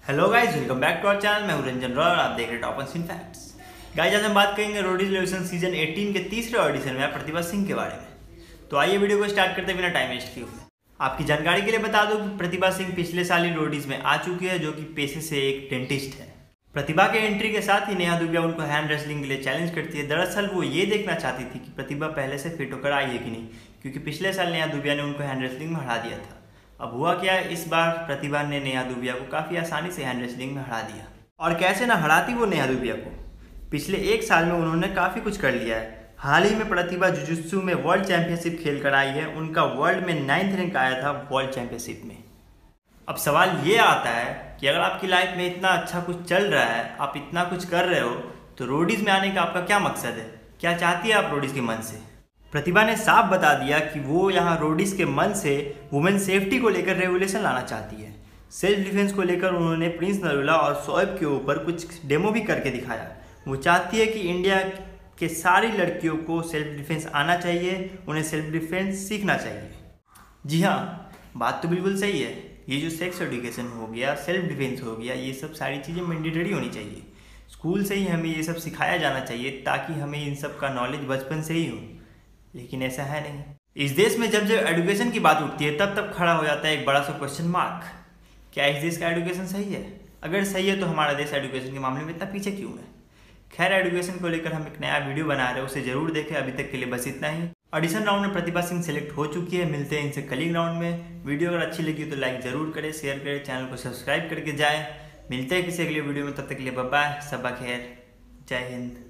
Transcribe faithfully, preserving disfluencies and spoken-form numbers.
Hello guys, welcome back to our channel. मैं हूं रंजन रॉय और आप देख रहे हैं टॉप इन फैक्ट्स। गाइस, आज हम बात करेंगे रोडीज रेवोल्यूशन सीजन अठारह के तीसरे ऑडिशन में प्रतिभा सिंह के बारे में। तो आइए वीडियो को स्टार्ट करते बिना टाइम वेस्ट किए हुए आपकी जानकारी के लिए बता दूं कि प्रतिभा सिंह पिछले साल ही रोडीज में आ चुकी है, जो कि पेशे से एक डेंटिस्ट है। प्रतिभा के एंट्री के साथ ही नेहा दुबिया उनको हैंड रेसलिंग के लिए चैलेंज करती है। दरअसल वो ये देखना चाहती थी कि प्रतिभा पहले से फिट होकर आई है कि नहीं, क्योंकि पिछले साल नेहा दुबिया ने उनको हैंड रेसलिंग में हरा दिया था। अब हुआ क्या, इस बार प्रतिभा ने नेहा दुबिया को काफ़ी आसानी से हैंड रेसलिंग में हरा दिया। और कैसे ना हराती वो नेहा दुबिया को, पिछले एक साल में उन्होंने काफ़ी कुछ कर लिया है। हाल ही में प्रतिभा जुजुत्सु में वर्ल्ड चैंपियनशिप खेल कर आई है। उनका वर्ल्ड में नाइन्थ रैंक आया था वर्ल्ड चैंपियनशिप में। अब सवाल ये आता है कि अगर आपकी लाइफ में इतना अच्छा कुछ चल रहा है, आप इतना कुछ कर रहे हो, तो रोडीज में आने का आपका क्या मकसद है? क्या चाहती है आप रोडीज के मन से? प्रतिभा ने साफ बता दिया कि वो यहाँ रोडीज के मन से वुमेन सेफ्टी को लेकर रेगुलेशन लाना चाहती है। सेल्फ डिफेंस को लेकर उन्होंने प्रिंस नरूला और शोएब के ऊपर कुछ डेमो भी करके दिखाया। वो चाहती है कि इंडिया के सारी लड़कियों को सेल्फ डिफेंस आना चाहिए, उन्हें सेल्फ डिफेंस सीखना चाहिए। जी हाँ, बात तो बिल्कुल सही है। ये जो सेक्स एजुकेशन हो गया, सेल्फ डिफेंस हो गया, ये सब सारी चीज़ें मैंडेटरी होनी चाहिए। स्कूल से ही हमें ये सब सिखाया जाना चाहिए ताकि हमें इन सब का नॉलेज बचपन से ही हो, लेकिन ऐसा है नहीं। इस देश में जब जब एजुकेशन की बात उठती है तब तब खड़ा हो जाता है एक बड़ा सा क्वेश्चन मार्क। क्या इस देश का एजुकेशन सही है? अगर सही है तो हमारा देश एजुकेशन के मामले में इतना पीछे क्यों है? खैर, एजुकेशन को लेकर हम एक नया वीडियो बना रहे हैं, उसे जरूर देखें। अभी तक के लिए बस इतना ही। ऑडिशन राउंड में प्रतिभा सिंह सेलेक्ट हो चुकी है। मिलते हैं इनसे कलिंग राउंड में। वीडियो अगर अच्छी लगी तो लाइक जरूर करें, शेयर करें, चैनल को सब्सक्राइब करके जाएं। मिलते हैं किसी अगले वीडियो में, तब तक के लिए बाय बाय, सबा खैर, जय हिंद।